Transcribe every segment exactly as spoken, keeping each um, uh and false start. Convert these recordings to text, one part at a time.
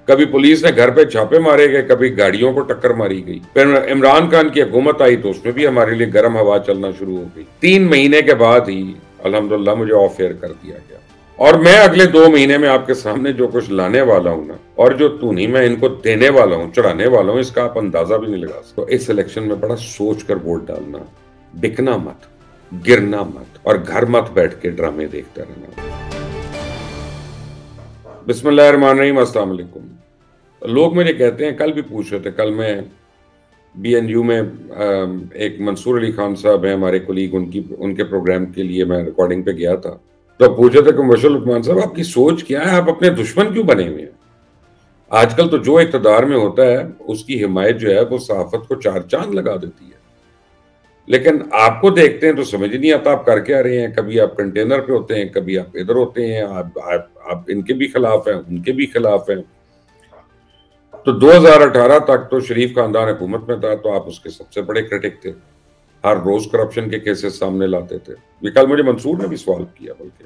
کبھی پولیس نے گھر پہ چھاپے مارے گئے، کبھی گاڑیوں کو ٹکر ماری گئی۔ پھر عمران خان کی حکومت آئی تو اس میں بھی ہمارے لیے گرم ہوا چلنا شروع ہو گئی۔ تین مہینے کے بعد ہی الحمدللہ مجھے آف ایئر کر دیا گیا، اور میں اگلے دو مہینے میں آپ کے سامنے جو کچھ لانے والا ہوں نا، اور جو تو نہیں میں ان کو دینے والا ہوں، چڑھانے والا ہوں، اس کا آپ اندازہ بھی نہیں لگا سکتے۔ تو اس الیکشن میں بڑا سوچ کر ووٹ ڈالنا، بکنا مت، گرنا مت، اور گھر مت بیٹھ کے ڈرامے دیکھتا رہنا۔ بسم اللہ الرحمن الرحیم، السلام علیکم۔ لوگ مجھے کہتے ہیں، کل بھی پوچھ رہے تھے، کل میں بی این یو میں ایک منصور علی خان صاحب ہیں ہمارے کولیگ، ان کی ان کے پروگرام کے لیے میں ریکارڈنگ پہ گیا تھا، تو پوچھا تھا کہ مبشر لقمان صاحب آپ کی سوچ کیا ہے، آپ اپنے دشمن کیوں بنے ہوئے ہیں؟ آج کل تو جو اقتدار میں ہوتا ہے اس کی حمایت جو ہے وہ صحافت کو چار چاند لگا دیتی ہے، لیکن آپ کو دیکھتے ہیں تو سمجھ نہیں آتا آپ کر کے آ رہے ہیں۔ کبھی آپ کنٹینر پہ ہوتے ہیں، کبھی آپ ادھر ہوتے ہیں، آپ آپ ان کے بھی خلاف ہیں، ان کے بھی خلاف ہیں۔ تو دو ہزار اٹھارہ تک تو شریف خاندان حکومت میں تھا تو آپ اس کے سب سے بڑے کرٹک تھے، ہر روز کرپشن کے کیسز سامنے لاتے تھے۔ یہ کل مجھے منصور نے بھی سوال کیا، بلکہ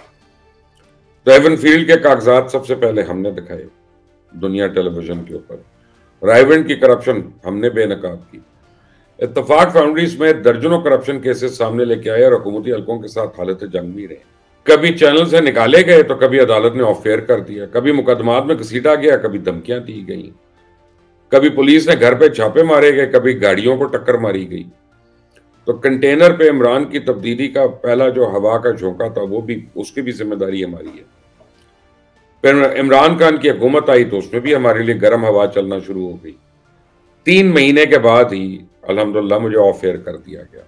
رائیون فیلڈ کے کاغذات سب سے پہلے ہم نے دکھائے دنیا ٹیلی ویژن کے اوپر، رائیون کی کرپشن ہم نے بے نقاب کی، اتفاق فاؤنڈریز میں درجنوں کرپشن کیسز سامنے لے کے آئے اور حکومتی حلقوں کے ساتھ حالت جنگ بھی رہے۔ کبھی چینل سے نکالے گئے تو کبھی عدالت نے آف ایئر کر دیا، کبھی مقدمات میں گھسیٹا گیا، کبھی دھمکیاں دی گئیں، کبھی پولیس نے گھر پہ چھاپے مارے گئے، کبھی گاڑیوں کو ٹکر ماری گئی۔ تو کنٹینر پہ عمران کی تبدیلی کا پہلا جو ہوا کا جھونکا تھا وہ بھی اس کی بھی ذمہ داری ہماری ہے۔ پھر عمران خان کی حکومت آئی تو اس میں بھی ہمارے لیے گرم ہوا چلنا شروع ہو گئی۔ تین مہینے کے بعد ہی الحمدللہ مجھے آف ایئر کر دیا گیا۔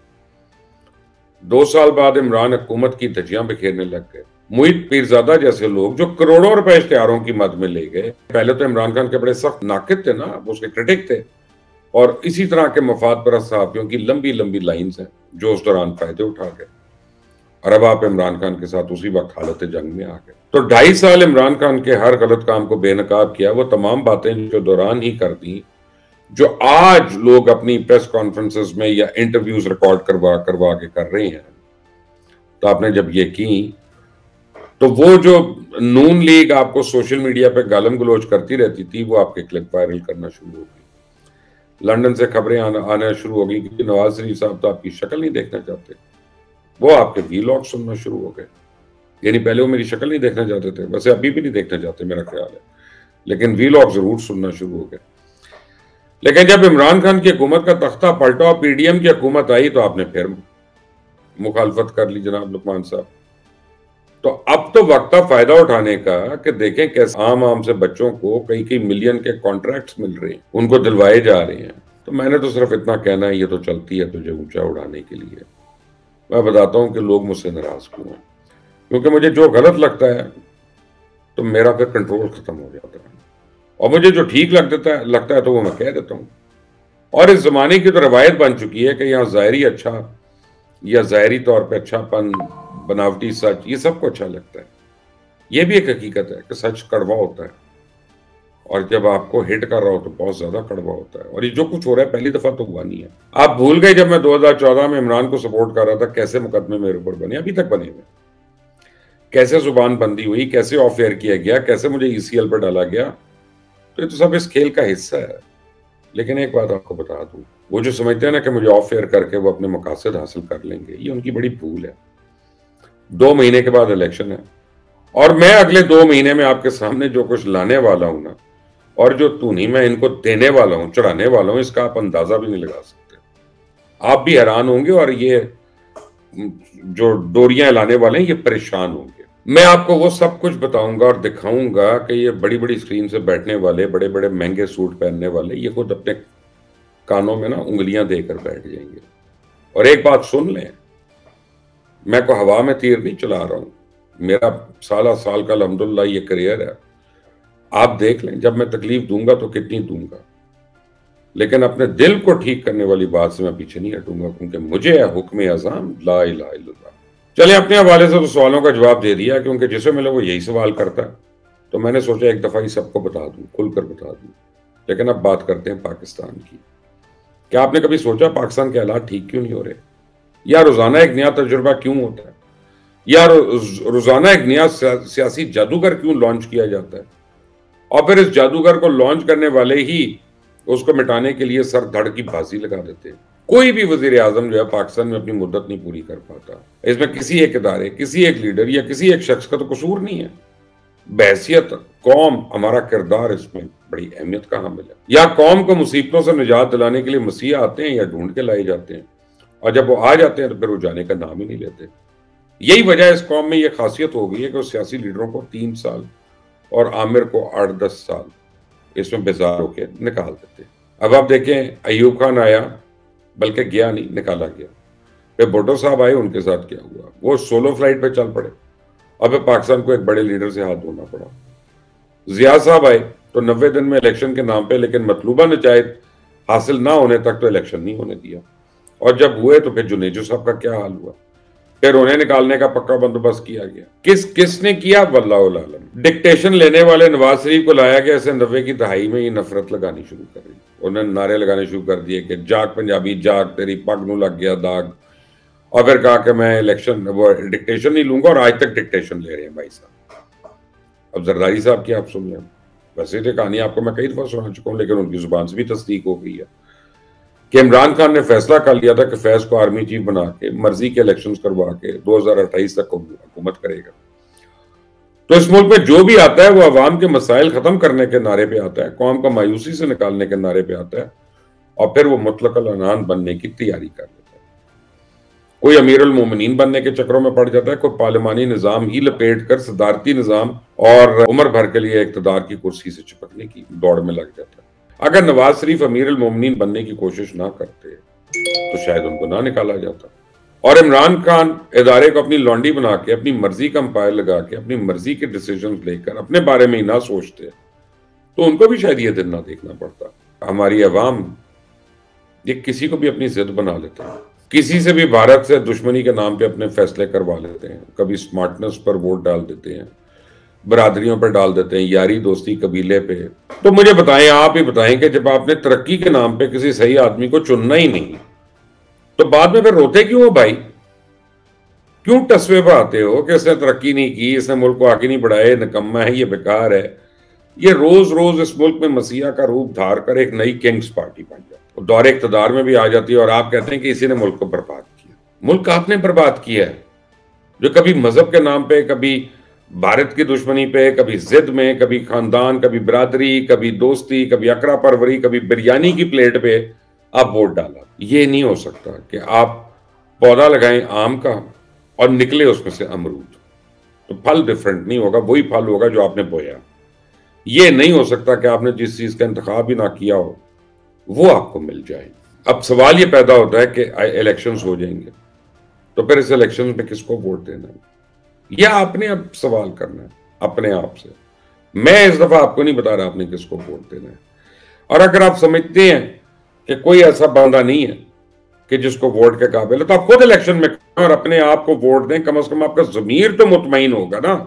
دو سال بعد عمران حکومت کی دھجیاں بکھیرنے لگ گئے۔ محیط پیرزادہ جیسے لوگ جو کروڑوں روپے اشتہاروں کی مد میں لے گئے، پہلے تو عمران خان کے بڑے سخت ناقد تھے نا، وہ اس کے کرٹک تھے، اور اسی طرح کے مفاد پرست صحافیوں کی لمبی لمبی لائنز ہیں جو اس دوران فائدے اٹھا گئے، اور اب آپ عمران خان کے ساتھ اسی وقت حالت جنگ میں آ گئے۔ تو ڈھائی سال عمران خان کے ہر غلط کام کو بے نقاب کیا، وہ تمام باتیں جو دوران ہی کر دیں، جو آج لوگ اپنی پریس کانفرنسز میں یا انٹرویوز ریکارڈ کروا کروا کے کر رہے ہیں، تو آپ نے جب یہ کی تو وہ جو نون لیگ آپ کو سوشل میڈیا پہ گالم گلوچ کرتی رہتی تھی، وہ آپ کے کلپ وائرل کرنا شروع ہو گئی۔ لندن سے خبریں آنا شروع ہو گئی کہ نواز شریف صاحب تو آپ کی شکل نہیں دیکھنا چاہتے، وہ آپ کے وی لاگ سننا شروع ہو گئے۔ یعنی پہلے وہ میری شکل نہیں دیکھنا چاہتے تھے، ویسے ابھی بھی نہیں دیکھنا چاہتے میرا خیال ہے، لیکن وی لاگ ضرور سننا شروع ہو گئے۔ لیکن جب عمران خان کی حکومت کا تختہ پلٹا اور پی ڈی ایم کی حکومت آئی تو آپ نے پھر مخالفت کر لی جناب لقمان صاحب۔ تو اب تو وقت تھا فائدہ اٹھانے کا کہ دیکھیں کیسے عام عام سے بچوں کو کئی کئی ملین کے کانٹریکٹس مل رہے ہیں، ان کو دلوائے جا رہے ہیں۔ تو میں نے تو صرف اتنا کہنا ہے، یہ تو چلتی ہے تجھے اونچا اڑانے کے لیے۔ میں بتاتا ہوں کہ لوگ مجھ سے ناراض کیوں ہیں، کیونکہ مجھے جو غلط لگتا ہے تو میرا پھر کنٹرول ختم ہو جاتا ہے، اور مجھے جو ٹھیک لگ دیتا ہے لگتا ہے تو وہ میں کہہ دیتا ہوں۔ اور اس زمانے کی تو روایت بن چکی ہے کہ یہاں ظاہری اچھا یا ظاہری طور پہ اچھا پن، بناوٹی سچ، یہ سب کو اچھا لگتا ہے۔ یہ بھی ایک حقیقت ہے کہ سچ کڑوا ہوتا ہے، اور جب آپ کو ہٹ کر رہا ہو تو بہت زیادہ کڑوا ہوتا ہے، اور یہ جو کچھ ہو رہا ہے پہلی دفعہ تو ہوا نہیں ہے۔ آپ بھول گئے جب میں دو ہزار چودہ میں عمران کو سپورٹ کر رہا تھا کیسے مقدمے میرے اوپر بنے، ابھی تک بنے ہوئے، کیسے زبان بندی ہوئی، کیسے آف ایئر کیا گیا، کیسے مجھے ای سی ایل پر ڈالا گیا۔ تو یہ تو سب اس کھیل کا حصہ ہے۔ لیکن ایک بات آپ کو بتا دوں، وہ جو سمجھتے ہیں نا کہ مجھے آف ایئر کر کے وہ اپنے مقاصد حاصل کر لیں گے، یہ ان کی بڑی بھول ہے۔ دو مہینے کے بعد الیکشن ہے، اور میں اگلے دو مہینے میں آپ کے سامنے جو کچھ لانے والا ہوں نا، اور جو تو نہیں میں ان کو دینے والا ہوں، چڑھانے والا ہوں، اس کا آپ اندازہ بھی نہیں لگا سکتے۔ آپ بھی حیران ہوں گے، اور یہ جو ڈوریاں لانے والے ہیں یہ پریشان ہوں گے۔ میں آپ کو وہ سب کچھ بتاؤں گا اور دکھاؤں گا کہ یہ بڑی بڑی اسکرین سے بیٹھنے والے، بڑے بڑے مہنگے سوٹ پہننے والے، یہ خود اپنے کانوں میں نا انگلیاں دے کر بیٹھ جائیں گے۔ اور ایک بات سن لیں، میں کو ہوا میں تیر نہیں چلا رہا ہوں، میرا سالہ سال کا الحمدللہ یہ کریئر ہے۔ آپ دیکھ لیں جب میں تکلیف دوں گا تو کتنی دوں گا، لیکن اپنے دل کو ٹھیک کرنے والی بات سے میں پیچھے نہیں ہٹوں گا، کیونکہ مجھے ہے حکم اعظم لا الہ الا اللہ۔ چلیں اپنے حوالے سے تو سوالوں کا جواب دے دیا، کیونکہ جسے ملے وہ یہی سوال کرتا ہے، تو میں نے سوچا ایک دفعہ ہی سب کو بتا دوں، کھل کر بتا دوں۔ لیکن اب بات کرتے ہیں پاکستان کی۔ کیا آپ نے کبھی سوچا پاکستان کے حالات ٹھیک کیوں نہیں ہو رہے؟ یا روزانہ ایک نیا تجربہ کیوں ہوتا ہے؟ یا روزانہ ایک نیا سیاسی جادوگر کیوں لانچ کیا جاتا ہے؟ اور پھر اس جادوگر کو لانچ کرنے والے ہی اس کو مٹانے کے لیے سر دھڑ کی بازی لگا دیتے ہیں۔ کوئی بھی وزیر اعظم جو ہے پاکستان میں اپنی مدت نہیں پوری کر پاتا۔ اس میں کسی ایک ادارے، کسی ایک لیڈر یا کسی ایک شخص کا تو قصور نہیں ہے۔ بحیثیت قوم ہمارا کردار اس میں بڑی اہمیت کا حامل ہے۔ یا قوم کو مصیبتوں سے نجات دلانے کے لیے مسیح آتے ہیں یا ڈھونڈ کے لائے جاتے ہیں، اور جب وہ آ جاتے ہیں تو پھر وہ جانے کا نام ہی نہیں لیتے۔ یہی وجہ اس قوم میں یہ خاصیت ہو گئی ہے کہ وہ سیاسی لیڈروں کو تین سال اور عامر کو آٹھ دس سال اس میں بیزار ہو کے نکال دیتے ہیں۔ اب آپ دیکھیں ایوب خان آیا، بلکہ گیا نہیں، نکالا گیا۔ پھر بھٹو صاحب آئے، ان کے ساتھ کیا ہوا؟ وہ سولو فلائٹ پہ چل پڑے، اور پھر پاکستان کو ایک بڑے لیڈر سے ہاتھ دھونا پڑا۔ ضیاء صاحب آئے تو نوے دن میں الیکشن کے نام پہ، لیکن مطلوبہ نتائج حاصل نہ ہونے تک تو الیکشن نہیں ہونے دیا، اور جب ہوئے تو پھر جنیجو صاحب کا کیا حال ہوا؟ پھر انہیں نکالنے کا پکا بندوبست کیا گیا۔ کس کس نے کیا؟ واللہ العالم۔ ڈکٹیشن لینے والے نواز شریف کو لایا گیا، اسے نوے کی دہائی میں یہ نفرت لگانی شروع کر رہی، انہوں نے نعرے لگانے شروع کر دیے کہ جاگ پنجابی جاگ، تیری پگ نو لگ گیا داغ، اور پھر کہا کہ میں الیکشن وہ ڈکٹیشن نہیں لوں گا، اور آج تک ڈکٹیشن لے رہے ہیں بھائی صاحب۔ اب زرداری صاحب کی آپ سن لیں، ویسے تو کہانی آپ کو میں کئی دفعہ سنا چکا ہوں، لیکن ان کی زبان سے بھی تصدیق ہو گئی ہے کہ عمران خان نے فیصلہ کر لیا تھا کہ فیض کو آرمی چیف بنا کے مرضی کے الیکشنز کروا کے دو ہزار اٹھائیس تک حکومت کرے گا۔ تو اس ملک میں جو بھی آتا ہے وہ عوام کے مسائل ختم کرنے کے نعرے پہ آتا ہے، قوم کو مایوسی سے نکالنے کے نعرے پہ آتا ہے، اور پھر وہ مطلق العنان بننے کی تیاری کر لیتا ہے۔ کوئی امیر المومنین بننے کے چکروں میں پڑ جاتا ہے، کوئی پارلیمانی نظام ہی لپیٹ کر صدارتی نظام اور عمر بھر کے لیے اقتدار کی کرسی سے چپکنے کی دوڑ میں لگ جاتا ہے۔ اگر نواز شریف امیر المومنین بننے کی کوشش نہ کرتے تو شاید ان کو نہ نکالا جاتا، اور عمران خان ادارے کو اپنی لانڈی بنا کے اپنی مرضی کا امپائر لگا کے اپنی مرضی کے ڈیسیجنز لے کر اپنے بارے میں ہی نہ سوچتے تو ان کو بھی شاید یہ دن نہ دیکھنا پڑتا۔ ہماری عوام یہ کسی کو بھی اپنی ضد بنا لیتے ہیں، کسی سے بھی بھارت سے دشمنی کے نام پہ اپنے فیصلے کروا لیتے ہیں، کبھی سمارٹنس پر ووٹ ڈال دیتے ہیں، برادریوں پر ڈال دیتے ہیں، یاری دوستی قبیلے پہ۔ تو مجھے بتائیں، آپ ہی بتائیں کہ جب آپ نے ترقی کے نام پہ کسی صحیح آدمی کو چننا ہی نہیں تو بعد میں پھر روتے کیوں ہو بھائی؟ کیوں ٹسوے پہ آتے ہو کہ اس نے ترقی نہیں کی، اس نے ملک کو آگے نہیں بڑھائے، نکمہ ہے، یہ بیکار ہے؟ یہ روز روز اس ملک میں مسیحا کا روپ دھار کر ایک نئی کنگز پارٹی بن جاتی ہے، دور اقتدار میں بھی آ جاتی ہے، اور آپ کہتے ہیں کہ اسی نے ملک کو برباد کیا۔ ملک آپ نے برباد کیا ہے، جو کبھی مذہب کے نام پہ، کبھی بھارت کی دشمنی پہ، کبھی ضد میں، کبھی خاندان، کبھی برادری، کبھی دوستی، کبھی اکرا پروری، کبھی بریانی کی پلیٹ پہ آپ ووٹ ڈالا۔ یہ نہیں ہو سکتا کہ آپ پودا لگائیں آم کا اور نکلے اس میں سے امرود، تو پھل ڈیفرنٹ نہیں ہوگا، وہی پھل ہوگا جو آپ نے بویا۔ یہ نہیں ہو سکتا کہ آپ نے جس چیز کا انتخاب ہی نہ کیا ہو وہ آپ کو مل جائے۔ اب سوال یہ پیدا ہوتا ہے کہ الیکشنز ہو جائیں گے تو پھر اس الیکشنز میں کس کو ووٹ دینا ہے؟ یا آپ نے اب سوال کرنا ہے اپنے آپ سے۔ میں اس دفعہ آپ کو نہیں بتا رہا آپ نے کس کو ووٹ دینا ہے، اور اگر آپ سمجھتے ہیں کہ کوئی ایسا بندہ نہیں ہے کہ جس کو ووٹ کے قابل ہے تو آپ خود الیکشن میں اور اپنے آپ کو ووٹ دیں۔ کم از کم آپ کا ضمیر تو مطمئن ہوگا نا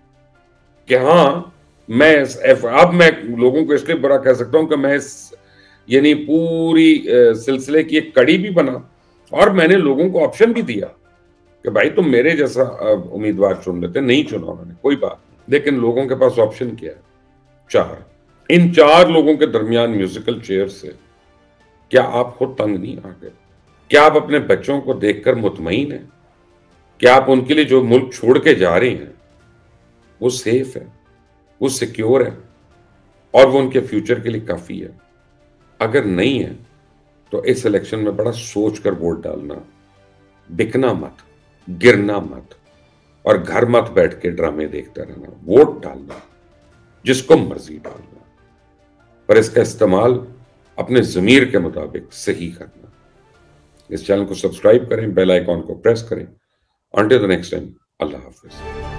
کہ ہاں میں اب میں لوگوں کو اس لیے برا کہہ سکتا ہوں کہ میں اس یعنی پوری سلسلے کی ایک کڑی بھی بنا، اور میں نے لوگوں کو آپشن بھی دیا کہ بھائی تم میرے جیسا امیدوار چن لیتے، نہیں چنا انہوں نے، کوئی بات نہیں، لیکن لوگوں کے پاس آپشن کیا ہے؟ چار۔ ان چار لوگوں کے درمیان میوزیکل چیئر سے کیا آپ خود تنگ نہیں آ گئے؟ کیا آپ اپنے بچوں کو دیکھ کر مطمئن ہیں؟ کیا آپ ان کے لیے جو ملک چھوڑ کے جا رہے ہیں وہ سیف ہے، وہ سیکیور ہے، اور وہ ان کے فیوچر کے لیے کافی ہے؟ اگر نہیں ہے تو اس الیکشن میں بڑا سوچ کر ووٹ ڈالنا، بکنا مت، گرنا مت، اور گھر مت بیٹھ کے ڈرامے دیکھتا رہنا۔ ووٹ ڈالنا، جس کو مرضی ڈالنا، پر اس کا استعمال اپنے ضمیر کے مطابق صحیح کرنا۔ اس چینل کو سبسکرائب کریں، بیل آئیکن کو پریس کریں۔ انٹل دی نیکسٹ ٹائم، اللہ حافظ۔